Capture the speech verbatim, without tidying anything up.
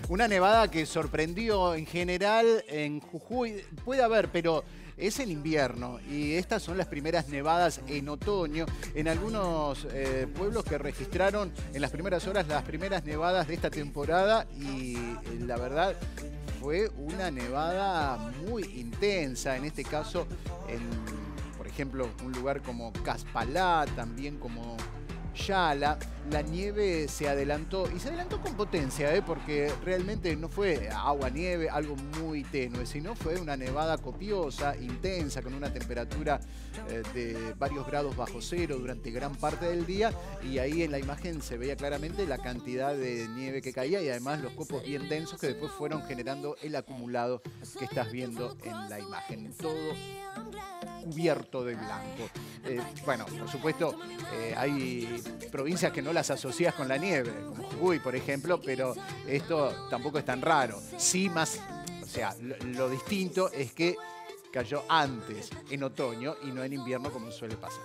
Una nevada que sorprendió en general en Jujuy. Puede haber, pero es en invierno y estas son las primeras nevadas en otoño en algunos eh, pueblos que registraron en las primeras horas las primeras nevadas de esta temporada y eh, la verdad fue una nevada muy intensa, en este caso en, por ejemplo, un lugar como Caspalá, también como Yala, la nieve se adelantó y se adelantó con potencia, ¿eh? Porque realmente no fue agua-nieve, algo muy tenue, sino fue una nevada copiosa, intensa, con una temperatura eh, de varios grados bajo cero durante gran parte del día y ahí en la imagen se veía claramente la cantidad de nieve que caía y además los copos bien densos que después fueron generando el acumulado que estás viendo en la imagen. Todo cubierto de blanco. Eh, bueno, por supuesto, eh, hay provincias que no las asocias con la nieve, como Jujuy, por ejemplo, pero esto tampoco es tan raro. Sí, más, o sea, lo, lo distinto es que cayó antes, en otoño, y no en invierno como suele pasar.